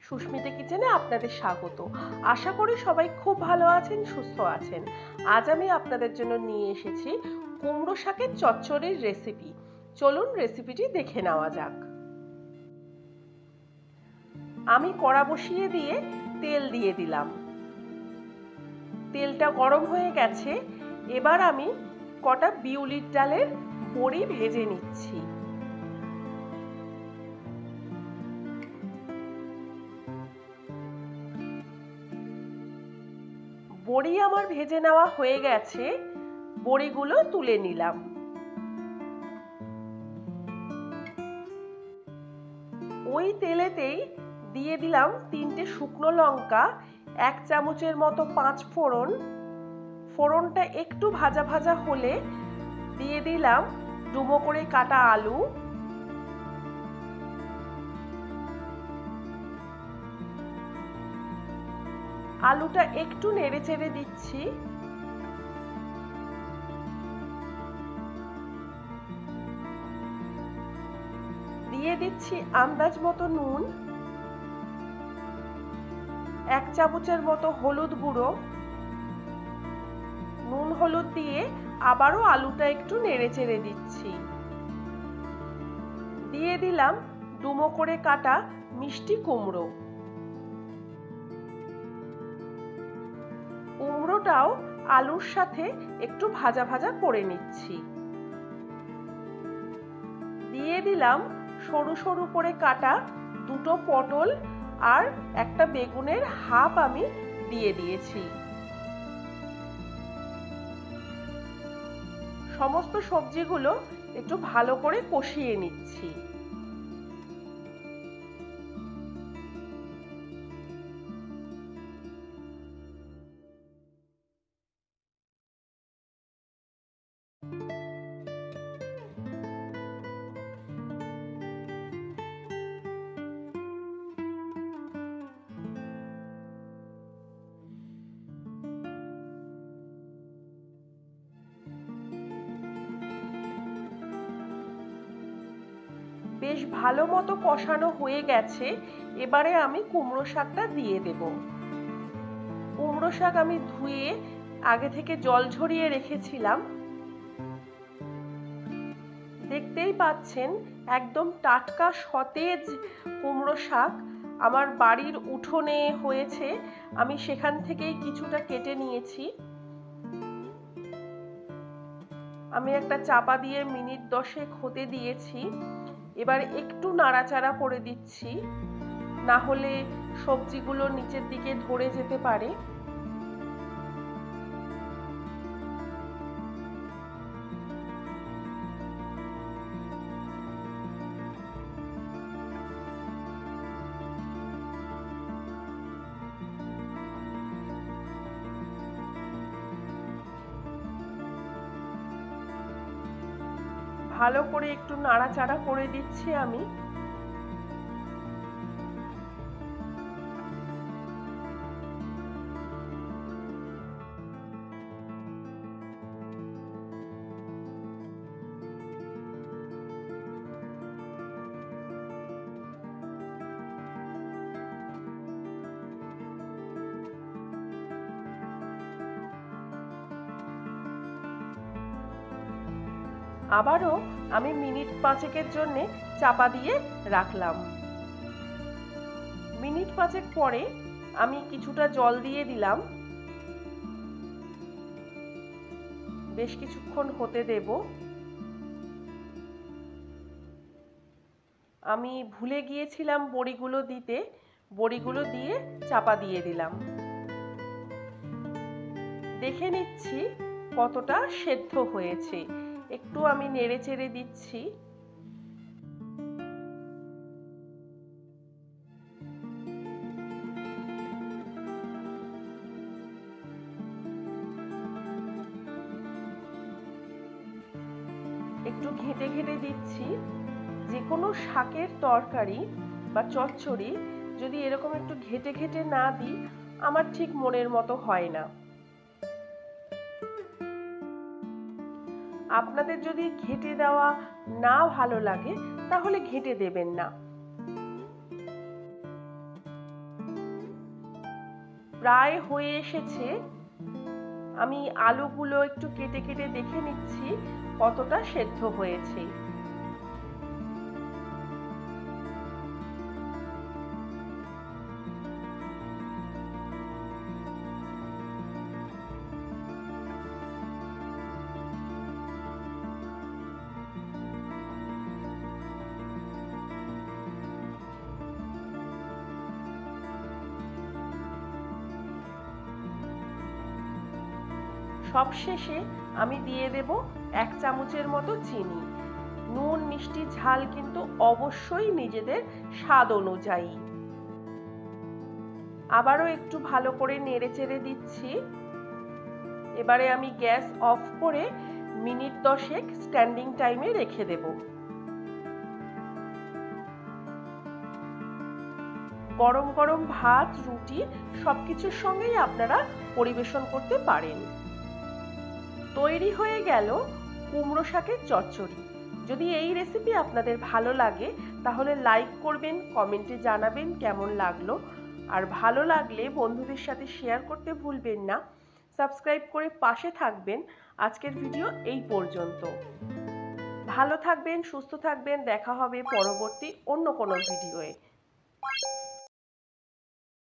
সুস্মিতা কিচেনে আপনাদের স্বাগত। আশা করি সবাই খুব ভালো আছেন, সুস্থ আছেন। আজ আমি আপনাদের জন্য নিয়ে এসেছি কুমড়ো শাকের চচ্চড়ির রেসিপি। চলুন রেসিপিটি দেখে নেওয়া যাক। আমি কড়া বসিয়ে দিয়ে তেল দিয়ে দিলাম। তেলটা গরম হয়ে গেছে। এবার আমি কটা বিউলির ডালের বড়ি ভেজে নিচ্ছি। বড়ি আমার ভেজে নেওয়া হয়ে গেছে। বড়িগুলো তুলে নিলাম। ওই তেলেতেই দিয়ে দিলাম 3টে শুকনো লঙ্কা, 1 চামচের মতো 5 ফোড়ন। ফোড়নটা একটু ভাজা ভাজা হলে দিয়ে দিলাম ডুমো করে কাটা আলু। আলুটা একটু নেড়ে চেড়ে দিচ্ছি। দিয়ে দিচ্ছি আন্দাজ মতো নুন, 1 চামচের মতো হলুদ গুঁড়ো। নুন হলুদ দিয়ে আবারও আলুটা একটু নেড়ে চেড়ে দিচ্ছি। দিয়ে দিলাম ডুমো করে কাটা মিষ্টি কুমড়ো। কুমড়োটাও আলুর সাথে একটু ভাজা ভাজা করে নিচ্ছি। দিয়ে দিলাম সরু সরু করে কাটা 2টো পটল আর একটা বেগুনের হাফ আমি দিয়ে দিয়েছি। সমস্ত সবজিগুলো একটু ভালো করে কষিয়ে নিচ্ছি। বেশ ভালো মতো কষানো হয়ে গেছে। এবারে আমি কুমড়ো শাকটা দিয়ে দেব। কুমড়ো শাক আমি ধুয়ে আগে থেকে জল ঝরিয়ে রেখেছিলাম। দেখতেই পাচ্ছেন একদম টাটকা সতেজ কুমড়ো শাক আমার বাড়ির উঠোনে হয়েছে। আমি সেখান থেকেই কিছুটা কেটে নিয়েছি। আমি একটা চাপা দিয়ে মিনিট 10 হতে দিয়েছি। এবার একটু নাড়াচাড়া করে দিচ্ছি, না হলে সবজিগুলো নিচের দিকে ধরে যেতে পারে। ভালো করে একটু নাড়াচাড়া করে দিচ্ছি আমি। আবারও আমি মিনিট 5 জন্য চাপা দিয়ে রাখলাম। মিনিট 5 পরে আমি কিছুটা জল দিয়ে দিলাম। বেশ কিছুক্ষণ হতে দেব। আমি ভুলে গিয়েছিলাম বড়িগুলো দিতে। বড়িগুলো দিয়ে চাপা দিয়ে দিলাম। দেখে নিচ্ছি কতটা সেদ্ধ হয়েছে। একটু আমি নেড়ে চেড়ে দিচ্ছি। একটু ঘেঁটে ঘেঁটে দিচ্ছি। যে কোনো শাকের তরকারি বা চচ্চড়ি যদি এরকম একটু ঘেঁটে ঘেঁটে না দিই, আমার ঠিক মনের মতো হয় না। আপনাদের যদি ঘেঁটে দেওয়া না ভালো লাগে তাহলে ঘেঁটে দেবেন না। প্রায় হয়ে এসেছে। আমি আলুগুলো একটু কেটে কেটে দেখে নিচ্ছি কতটা সেদ্ধ হয়েছে। সবশেষে আমি দিয়ে দেব 1 চামচের মতো চিনি। নুন মিষ্টি ঝাল কিন্তু অবশ্যই নিজেদের স্বাদ অনুযায়ী। আবারও একটু ভালো করে নেড়েচেড়ে দিচ্ছি। এবারে আমি গ্যাস অফ করে মিনিট 10 স্ট্যান্ডিং টাইমে রেখে দেব। গরম গরম ভাত, রুটি সবকিছুর সঙ্গেই আপনারা পরিবেশন করতে পারেন। তৈরি হয়ে গেল কুমড়ো শাকের চচ্চড়ি। যদি এই রেসিপি আপনাদের ভালো লাগে তাহলে লাইক করবেন, কমেন্টে জানাবেন কেমন লাগলো। আর ভালো লাগলে বন্ধুদের সাথে শেয়ার করতে ভুলবেন না। সাবস্ক্রাইব করে পাশে থাকবেন। আজকের ভিডিও এই পর্যন্ত। ভালো থাকবেন, সুস্থ থাকবেন। দেখা হবে পরবর্তী অন্য কোনো ভিডিওয়ে।